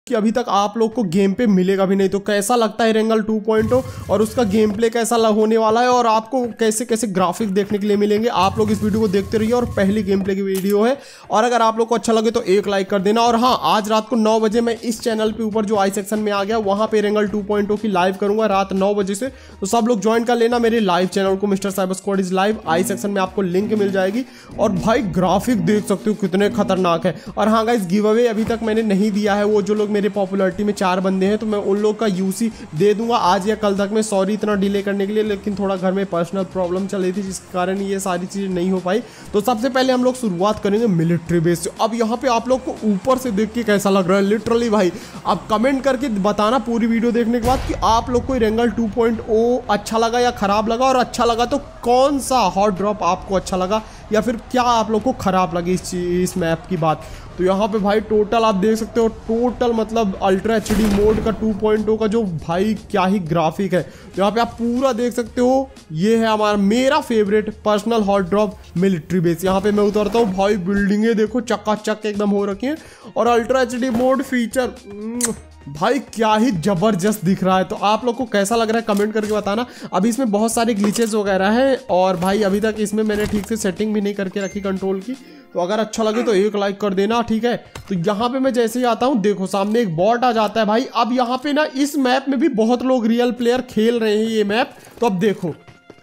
कि अभी तक आप लोग को गेम पे मिलेगा भी नहीं। तो कैसा लगता है एरेंगल 2.0 और उसका गेम प्ले कैसा होने वाला है और आपको कैसे कैसे ग्राफिक देखने के लिए मिलेंगे, आप लोग इस वीडियो को देखते रहिए। और पहली गेम प्ले की वीडियो है और अगर आप लोग को अच्छा लगे तो एक लाइक कर देना। और हाँ, आज रात को 9 बजे मैं इस चैनल पे ऊपर जो आई सेक्शन में आ गया वहाँ पे एरेंगल 2.0 की लाइव करूंगा रात 9 बजे से। तो सब लोग ज्वाइन कर लेना मेरे लाइव चैनल को, mister cyber squad is live. आई सेक्शन में आपको लिंक मिल जाएगी। और भाई ग्राफिक देख सकते हो कितने खतरनाक है। और हाँ गाइस, गिव अवे अभी तक मैंने नहीं दिया है। वो जो लोग मेरे पॉपुलरिटी में 4 बंदे हैं तो मैं उन लोग का यूसी दे दूंगा आज या कल तक में। सॉरी इतना डिले करने के लिए, लेकिन थोड़ा घर में पर्सनल प्रॉब्लम चल रही थी जिसके कारण ये सारी चीजें नहीं हो पाई। तो सबसे पहले हम लोग शुरुआत करेंगे मिलिट्री बेस से। अब यहाँ पे आप लोग को ऊपर से देख के कैसा लग रहा है लिटरली भाई, अब कमेंट करके बताना पूरी वीडियो देखने के बाद कि आप लोग को एरेंगल 2.0 अच्छा लगा या खराब लगा। और अच्छा लगा तो कौन सा हॉट ड्रॉप आपको अच्छा लगा या फिर क्या आप लोग को खराब लगी इस मैप की बात। तो यहाँ पे भाई टोटल आप देख सकते हो, टोटल मतलब अल्ट्रा एचडी मोड का 2.0 का जो भाई क्या ही ग्राफिक है। यहाँ पे आप पूरा देख सकते हो। ये है हमारा मेरा favourite personal hot drop military base. यहाँ पे मैं उतरता हूँ भाई, बिल्डिंगें देखो चकाचक एकदम हो रखी हैं। और अल्ट्रा एचडी मोड फीचर भाई क्या ही जबरदस्त दिख रहा है। तो आप लोग को कैसा लग रहा है कमेंट करके बताना। अभी इसमें बहुत सारे ग्लिचेस वगैरह है और भाई अभी तक इसमें मैंने ठीक से सेटिंग भी नहीं करके रखी कंट्रोल की। तो अगर अच्छा लगे तो एक लाइक कर देना, ठीक है। तो यहाँ पे मैं जैसे ही आता हूँ देखो सामने एक बॉट आ जाता है भाई। अब यहाँ पे ना इस मैप में भी बहुत लोग रियल प्लेयर खेल रहे हैं ये मैप। तो अब देखो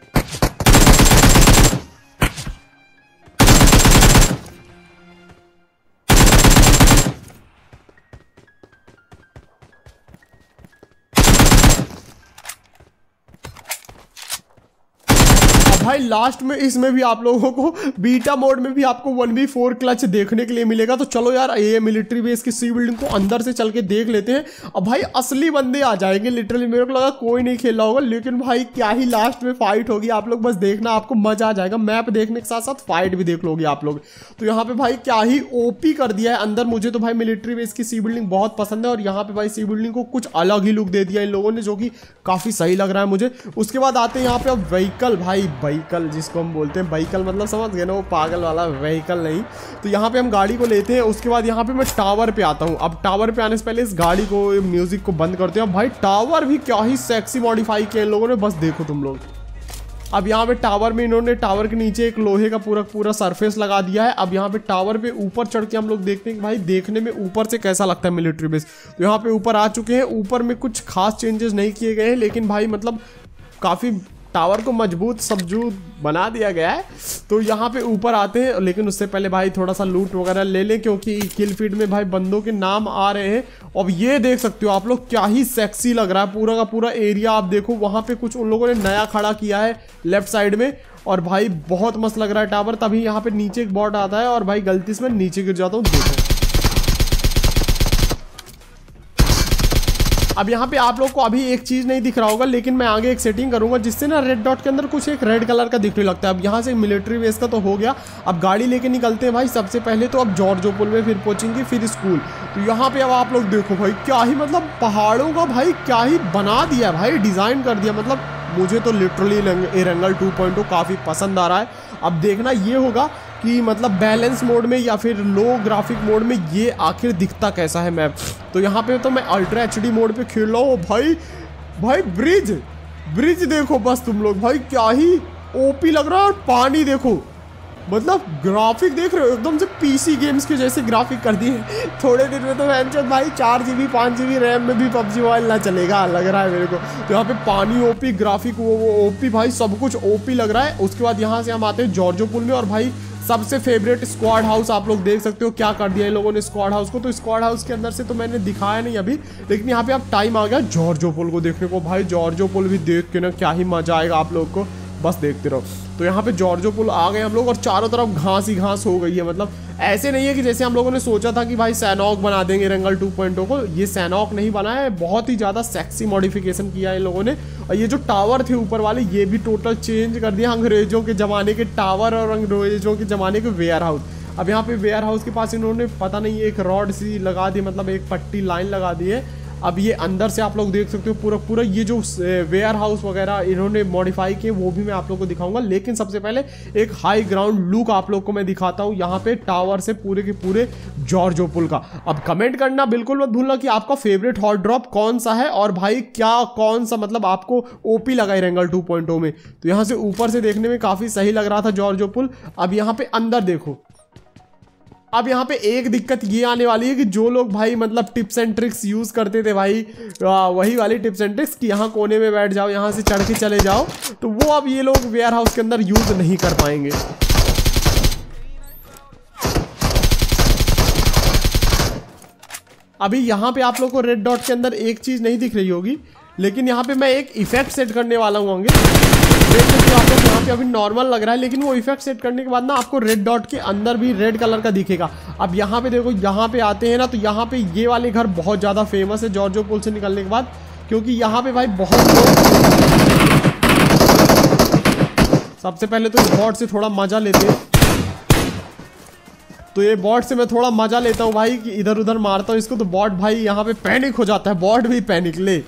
भाई लास्ट में इसमें भी आप लोगों को बीटा मोड में भी आपको 1v4 क्लच देखने के लिए मिलेगा। तो चलो यार ये मिलिट्री बेस की सी बिल्डिंग को अंदर से चल के देख लेते हैं। अब भाई असली बंदे आ जाएंगे लिटरली, मेरे को लगा कोई नहीं खेल रहा होगा, लेकिन भाई क्या ही लास्ट में फाइट होगी। आप लोग बस देखना, आपको मजा आ जाएगा। मैप देखने के साथ साथ फाइट भी देख लोगे आप लोग। तो यहाँ पे भाई क्या ही ओपी कर दिया है अंदर। मुझे तो भाई मिलिट्री बेस की सी बिल्डिंग बहुत पसंद है और यहाँ पे भाई सी बिल्डिंग को कुछ अलग ही लुक दे दिया इन लोगों ने, जो कि काफी सही लग रहा है मुझे। उसके बाद आते हैं यहाँ पे अब व्हीकल, भाई व्हीकल जिसको हम बोलते हैं व्हीकल, मतलब समझ गए ना, वो पागल वाला व्हीकल नहीं। तो यहाँ पे हम गाड़ी को लेते हैं। उसके बाद यहाँ पे मैं टावर पे आता हूँ। अब टावर पे आने से पहले इस गाड़ी को, म्यूजिक को बंद करते हैं। अब भाई टावर भी क्या ही सेक्सी मॉडिफाई किया इन लोगों ने, बस देखो तुम लोग। अब यहाँ पे टावर में इन्होंने टावर के नीचे एक लोहे का पूरा सरफेस लगा दिया है। अब यहाँ पे टावर पे ऊपर चढ़ के हम लोग देखते हैं कि भाई देखने में ऊपर से कैसा लगता है मिलिट्री बेस। तो यहाँ पे ऊपर आ चुके हैं। ऊपर में कुछ खास चेंजेस नहीं किए गए हैं, लेकिन भाई मतलब काफ़ी टावर को मजबूत सबजूत बना दिया गया है। तो यहाँ पे ऊपर आते हैं, लेकिन उससे पहले भाई थोड़ा सा लूट वगैरह ले लें क्योंकि किल फीड में भाई बंदों के नाम आ रहे हैं। अब ये देख सकते हो आप लोग क्या ही सेक्सी लग रहा है पूरा का पूरा एरिया। आप देखो वहाँ पे कुछ उन लोगों ने नया खड़ा किया है लेफ्ट साइड में और भाई बहुत मस्त लग रहा है टावर। तभी यहाँ पे नीचे एक बॉट आता है और भाई गलती से मैं नीचे गिर जाता हूँ। देखो अब यहाँ पे आप लोग को अभी एक चीज़ नहीं दिख रहा होगा, लेकिन मैं आगे एक सेटिंग करूंगा जिससे ना रेड डॉट के अंदर कुछ एक रेड कलर का दिखने लगता है। अब यहाँ से मिलिट्री बेस का तो हो गया। अब गाड़ी लेके निकलते हैं भाई। सबसे पहले तो अब जॉर्जोपोल में, फिर पहुंचेंगे, फिर स्कूल। तो यहाँ पे अब आप लोग देखो भाई क्या ही मतलब पहाड़ों का भाई क्या ही बना दिया भाई, डिज़ाइन कर दिया। मतलब मुझे तो लिटरली एरेंगल 2.0 काफ़ी पसंद आ रहा है। अब देखना ये होगा कि मतलब बैलेंस मोड में या फिर लो ग्राफिक मोड में ये आखिर दिखता कैसा है मैप। तो यहाँ पे तो मैं अल्ट्रा एचडी मोड पे खेल रहा हूँ भाई ब्रिज देखो बस तुम लोग, भाई क्या ही ओपी लग रहा है। और पानी देखो, मतलब ग्राफिक देख रहे हो एकदम से पीसी गेम्स के जैसे ग्राफिक कर दिए। थोड़े दिन में तो भाई 4 GB 5 GB रैम में भी PUBG मोबाइल ना चलेगा लग रहा है मेरे को। तो यहाँ पे पानी ओपी, ग्राफिक वो ओपी, भाई सब कुछ ओपी लग रहा है। उसके बाद यहाँ से हम आते हैं जॉर्जोपोल में और भाई सबसे फेवरेट स्क्वाड हाउस आप लोग देख सकते हो क्या कर दिया इन लोगों ने स्क्वाड हाउस को। तो स्क्वाड हाउस के अंदर से तो मैंने दिखाया नहीं अभी, लेकिन यहाँ पे अब टाइम आ गया जॉर्जोपोल को देखने को। भाई जॉर्जोपोल भी देख के ना क्या ही मजा आएगा आप लोग को, बस देखते रहो। तो यहाँ पे जॉर्जोपोल आ गए हम लोग और चारों तरफ घास ही घास हो गई है। मतलब ऐसे नहीं है कि जैसे हम लोगों ने सोचा था कि भाई सैनॉक बना देंगे एरेंगल 2.0 को, ये सैनॉक नहीं बना है, बहुत ही ज़्यादा सेक्सी मॉडिफिकेशन किया है इन लोगों ने। और ये जो टावर थे ऊपर वाले ये भी टोटल चेंज कर दिया, अंग्रेजों के ज़माने के टावर और अंग्रेजों के ज़माने के वेयर हाउस। अब यहाँ पे वेयर हाउस के पास इन्होंने पता नहीं एक रॉड सी लगा दी, मतलब एक पट्टी लाइन लगा दी है। अब ये अंदर से आप लोग देख सकते हो पूरा पूरा ये जो वेयर हाउस वगैरह इन्होंने मॉडिफाई किए वो भी मैं आप लोग को दिखाऊंगा। लेकिन सबसे पहले एक हाई ग्राउंड लुक आप लोग को मैं दिखाता हूँ यहाँ पे टावर से पूरे के पूरे जॉर्जो पुल का। अब कमेंट करना बिल्कुल मत भूलना कि आपका फेवरेट हॉट ड्रॉप कौन सा है और भाई क्या कौन सा मतलब आपको ओपी लगा है रेंगल 2.0 में। तो यहाँ से ऊपर से देखने में काफी सही लग रहा था जॉर्जो पुल। अब यहाँ पे अंदर देखो, अब यहाँ पे एक दिक्कत ये आने वाली है कि जो लोग भाई मतलब टिप्स एंड ट्रिक्स यूज करते थे भाई वही वाली टिप्स एंड ट्रिक्स कि यहाँ कोने में बैठ जाओ, यहाँ से चढ़ के चले जाओ, तो वो अब ये लोग वेयर हाउस के अंदर यूज नहीं कर पाएंगे। अभी यहाँ पे आप लोग को रेड डॉट के अंदर एक चीज नहीं दिख रही होगी, लेकिन यहाँ पे मैं एक इफेक्ट सेट करने वाला हूँ। देख सकते हो आप लोग यहाँ पे अभी नॉर्मल लग रहा है, लेकिन वो इफेक्ट सेट करने के बाद ना आपको रेड डॉट के अंदर भी रेड कलर का दिखेगा। अब यहाँ पे देखो, यहाँ पे आते हैं ना तो यहाँ पे ये वाले घर बहुत ज़्यादा फेमस है जॉर्जो पुल से निकलने के बाद, क्योंकि यहाँ पे भाई बहुत लोग सबसे पहले तो इस बॉट से थोड़ा मजा लेते हैं। तो ये बॉट से मैं थोड़ा मजा लेता हूँ भाई कि इधर उधर मारता हूँ इसको, तो बॉट भाई यहाँ पे पैनिक हो जाता है, बॉट भी पैनिक ले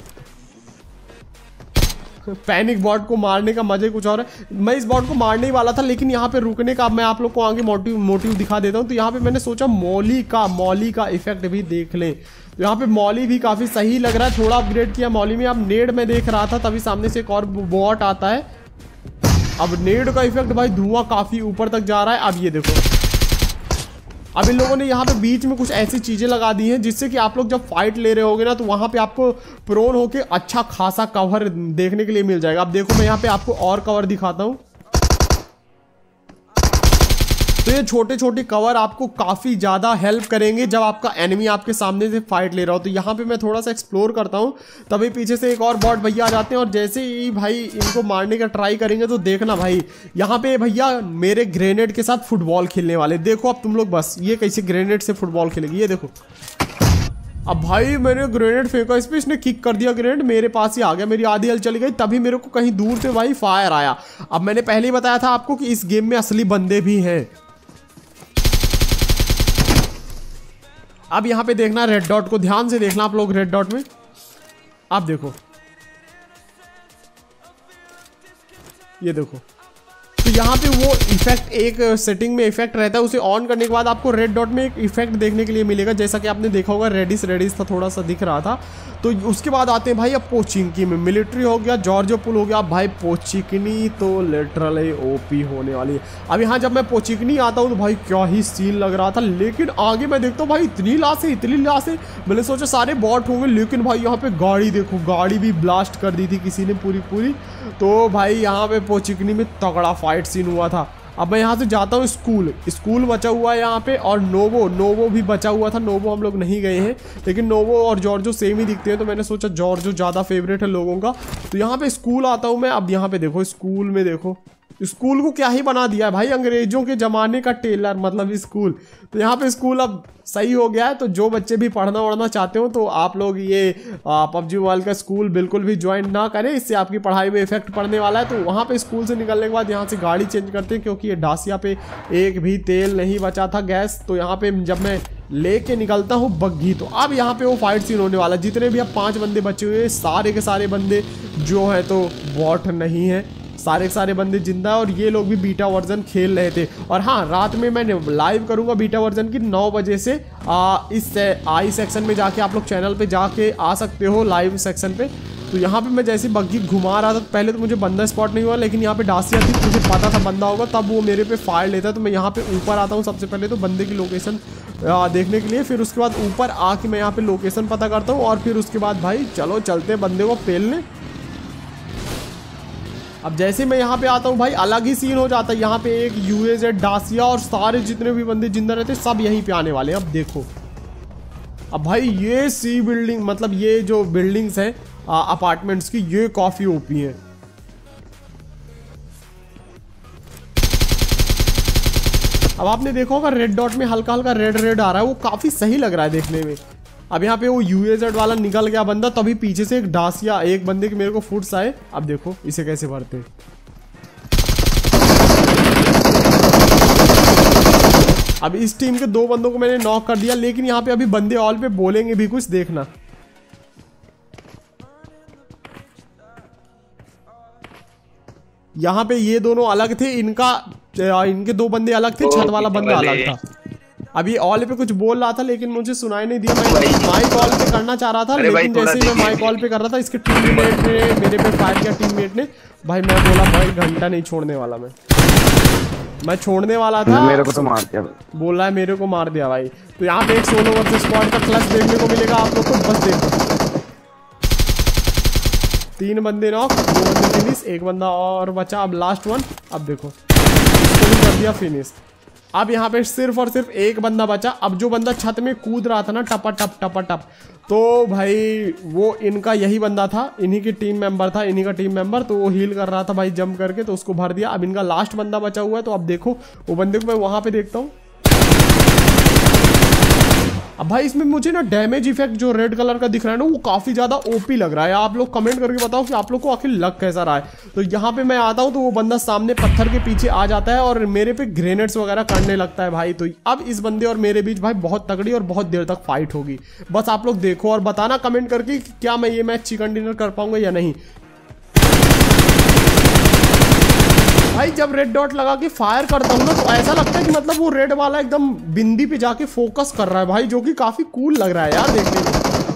पैनिक बॉट को मारने का मजे कुछ और है। मैं इस बॉट को मारने ही वाला था, लेकिन यहाँ पे रुकने का मैं आप लोग को आगे मोटिव दिखा देता हूँ। तो यहाँ पे मैंने सोचा मॉली का इफेक्ट भी देख लें। तो यहाँ पे मॉली भी काफी सही लग रहा है, थोड़ा अपग्रेड किया मॉली में। अब नेड में देख रहा था तभी सामने से एक और बॉट आता है। अब नेड का इफेक्ट भाई धुआं काफी ऊपर तक जा रहा है। अब ये देखो, अब इन लोगों ने यहाँ पे बीच में कुछ ऐसी चीजें लगा दी हैं जिससे कि आप लोग जब फाइट ले रहे होगे ना तो वहां पे आपको प्रोन होके अच्छा खासा कवर देखने के लिए मिल जाएगा। अब देखो मैं यहाँ पे आपको और कवर दिखाता हूँ। तो ये छोटे छोटे कवर आपको काफी ज्यादा हेल्प करेंगे जब आपका एनिमी आपके सामने से फाइट ले रहा हो। तो यहाँ पे मैं थोड़ा सा एक्सप्लोर करता हूँ, तभी पीछे से एक और बॉट भैया आ जाते हैं और जैसे ही भाई इनको मारने का ट्राई करेंगे तो देखना भाई यहाँ पे भैया मेरे ग्रेनेड के साथ फुटबॉल खेलने वाले। देखो अब तुम लोग बस ये कैसे ग्रेनेड से फुटबॉल खेलेगी, ये देखो। अब भाई मैंने ग्रेनेड फेंका इस पे, इसने किक कर दिया ग्रेनेड, मेरे पास ही आ गया, मेरी आधी हेल्थ चली गई। तभी मेरे को कहीं दूर से भाई फायर आया। अब मैंने पहले ही बताया था आपको कि इस गेम में असली बंदे भी हैं। अब यहाँ पे देखना रेड डॉट को, ध्यान से देखना आप लोग रेड डॉट में। आप देखो, ये देखो, तो यहाँ पे वो इफेक्ट एक सेटिंग में इफेक्ट रहता है, उसे ऑन करने के बाद आपको रेड डॉट में एक इफेक्ट देखने के लिए मिलेगा, जैसा कि आपने देखा होगा रेडिस था, थोड़ा सा दिख रहा था। तो उसके बाद आते हैं भाई अब पोचिंकी में। मिलिट्री हो गया, जॉर्जो पुल हो गया, भाई पोचिकनी तो लिटरली ओपी होने वाली है। अब यहाँ जब मैं पोचिकनी आता हूँ तो भाई क्या ही सीन लग रहा था, लेकिन आगे मैं देखता हूँ भाई इतनी लाशें। मैंने सोचा सारे बॉट होंगे, लेकिन भाई यहाँ पे गाड़ी देखो, गाड़ी भी ब्लास्ट कर दी थी किसी ने पूरी। तो भाई यहाँ पे पोचिकनी में तगड़ा फाइट सीन हुआ था। अब मैं यहाँ से जाता हूँ स्कूल बचा हुआ है यहाँ पे, और नोवो भी बचा हुआ था। नोवो हम लोग नहीं गए हैं, लेकिन नोवो और जॉर्जो सेम ही दिखते हैं, तो मैंने सोचा जॉर्जो ज़्यादा फेवरेट है लोगों का। तो यहाँ पे स्कूल आता हूँ मैं। अब यहाँ पे देखो, स्कूल में देखो, स्कूल को क्या ही बना दिया है भाई, अंग्रेजों के ज़माने का टेलर मतलब स्कूल। तो यहाँ पे स्कूल अब सही हो गया है, तो जो बच्चे भी पढ़ना वढ़ना चाहते हो तो आप लोग ये PUBG मोबाइल का स्कूल बिल्कुल भी ज्वाइन ना करें, इससे आपकी पढ़ाई में इफेक्ट पड़ने वाला है। तो वहाँ पे स्कूल से निकलने के बाद यहाँ से गाड़ी चेंज करते हैं, क्योंकि ये डासिया पे एक भी तेल नहीं बचा था, गैस। तो यहाँ पे जब मैं लेके निकलता हूँ बग्घी, तो अब यहाँ पे वो फाइट सीन होने वाला है। जितने भी अब 5 बंदे बचे हुए हैं, सारे के सारे बंदे जो है तो बॉट नहीं है, सारे के सारे बंदे जिंदा है, और ये लोग भी बीटा वर्जन खेल रहे थे। और हाँ, रात में मैं लाइव करूंगा बीटा वर्जन की 9 बजे से। इस आई सेक्शन में जाके आप लोग चैनल पे जाके आ सकते हो लाइव सेक्शन पे। तो यहाँ पे मैं जैसे बग्घी घुमा रहा था, पहले तो मुझे बंदा स्पॉट नहीं हुआ, लेकिन यहाँ पे डासिया थी, मुझे पता था बंदा होगा, तब वो मेरे पे फायर लेता है। तो मैं यहाँ पे ऊपर आता हूँ सबसे पहले तो बंदे की लोकेशन देखने के लिए, फिर उसके बाद ऊपर आके मैं यहाँ पे लोकेशन पता करता हूँ, और फिर उसके बाद भाई चलो चलते हैं बंदे को पेलने। अब जैसे मैं यहाँ पे आता हूँ भाई अलग ही सीन हो जाता है। यहाँ पे एक UAZ डासिया और सारे जितने भी बंदे जिंदा रहते सब यहीं पे आने वाले हैं। अब देखो, अब भाई ये सी बिल्डिंग मतलब ये जो बिल्डिंग्स हैं अपार्टमेंट्स की, ये काफी ओपी है। अब आपने देखा होगा रेड डॉट में हल्का हल्का रेड आ रहा है, वो काफी सही लग रहा है देखने में। अब यहाँ पे वो UAZ वाला निकल गया बंदा, तभी पीछे से एक डासिया, एक बंदे के मेरे को फुट्स आए। अब देखो इसे कैसे भरते हैं। अब इस टीम के 2 बंदों को मैंने नॉक कर दिया, लेकिन यहाँ पे अभी बंदे ऑल पे बोलेंगे भी कुछ, देखना। यहाँ पे ये दोनों अलग थे, इनके 2 बंदे अलग थे, छत वाला बंदा अलग था। अभी ऑल पे कुछ बोल रहा था लेकिन मुझे सुनाई नहीं दिया। मैं माई कॉल पे करना चाह रहा था, लेकिन जैसे ही मैं माई कॉल पे कर रहा था इसके टीममेट ने मेरे पे फायर किया, टीममेट ने। भाई मैं बोला भाई घंटा नहीं छोड़ने वाला, मैं छोड़ने वाला था, मेरे को तो मार दिया, बोल रहा है मेरे को मार दिया भाई। तो यहाँ पे एक सोलो वर्सेस स्क्वाड का क्लच देखने को मिलेगा आप लोग को, बस देखो 3 बंदे नॉक, 2 बंदे फिनिश, 1 बंदा और बचा, अब लास्ट वन। अब देखो इसको भी कर दिया फिनिश। अब यहाँ पे सिर्फ और सिर्फ 1 बंदा बचा। अब जो बंदा छत में कूद रहा था ना टपा टप, तो भाई वो इनका यही बंदा था, इन्हीं की टीम मेंबर था, इन्हीं का टीम मेंबर। तो वो हील कर रहा था भाई जंप करके, तो उसको भर दिया। अब इनका लास्ट बंदा बचा हुआ है, तो अब देखो वो बंदे को मैं वहां पे देखता हूँ। अब भाई इसमें मुझे ना डैमेज इफेक्ट जो रेड कलर का दिख रहा है ना, वो काफी ज्यादा ओपी लग रहा है। आप लोग कमेंट करके बताओ कि आप लोग को आखिर लग कैसा रहा है। तो यहाँ पे मैं आता हूँ तो वो बंदा सामने पत्थर के पीछे आ जाता है और मेरे पे ग्रेनेड्स वगैरह करने लगता है भाई। तो अब इस बंदे और मेरे बीच भाई बहुत तगड़ी और बहुत देर तक फाइट होगी। बस आप लोग देखो और बताना कमेंट करके कि क्या मैं ये मैच चिकन डिनर कर पाऊंगा या नहीं। भाई जब रेड डॉट लगा के फायर करता हूँ ना, तो ऐसा लगता है कि मतलब वो रेड वाला एकदम बिंदी पे जाके फोकस कर रहा है भाई, जो कि काफी कूल लग रहा है यार देखने में।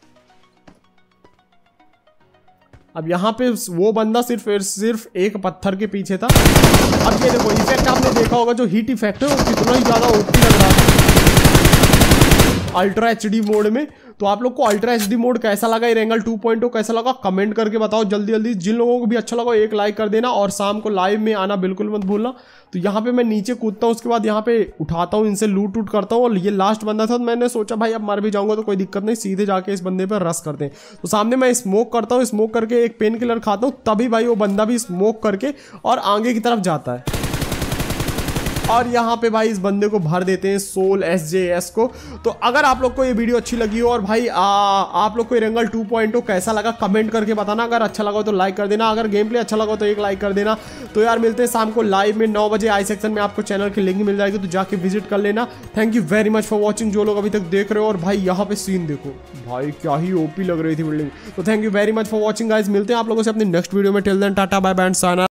अब यहाँ पे वो बंदा सिर्फ एक पत्थर के पीछे था। अब ये देखो इफेक्ट आपने देखा होगा, जो हीट इफेक्ट है वो कितना ही ज्यादा ओपी लग रहा है अल्ट्रा एचडी मोड में। तो आप लोग को अल्ट्रा एचडी मोड कैसा लगा, एरेंगल 2.0 कैसा लगा, कमेंट करके बताओ जल्दी जल्दी। जिन लोगों को भी अच्छा लगा एक लाइक कर देना, और शाम को लाइव में आना बिल्कुल मत भूलना। तो यहाँ पे मैं नीचे कूदता हूँ, उसके बाद यहाँ पे उठाता हूँ, इनसे लूट वूट करता हूँ। और ये लास्ट बंदा था, तो मैंने सोचा भाई अब मर भी जाऊंगा तो कोई दिक्कत नहीं, सीधे जाके इस बंदे पर रश करते हैं। तो सामने मैं स्मोक करता हूँ, स्मोक करके एक पेन किलर खाता हूँ, तभी भाई वो बंदा भी स्मोक करके और आगे की तरफ जाता है। और यहाँ पे भाई इस बंदे को भर देते हैं सोल SJS को। तो अगर आप लोग को ये वीडियो अच्छी लगी हो, और भाई आप लोग को एरेंगल 2.0 कैसा लगा कमेंट करके बताना। अगर अच्छा लगा तो लाइक कर देना, अगर गेम प्ले अच्छा लगा तो एक लाइक कर देना। तो यार मिलते हैं शाम को लाइव में 9 बजे, आई सेक्शन में आपको चैनल की लिंक मिल जाएगी, तो जाके विजिट कर लेना। Thank you very much for watching, जो लोग अभी तक देख रहे हो। और भाई यहाँ पे सीन देखो भाई, क्या ही ओपी लग रही थी बिल्डिंग। तो thank you very much for watching guys, मिलते हैं आप लोगों से अपनी नेक्स्ट वीडियो में। Till then tata bye bye and sign out.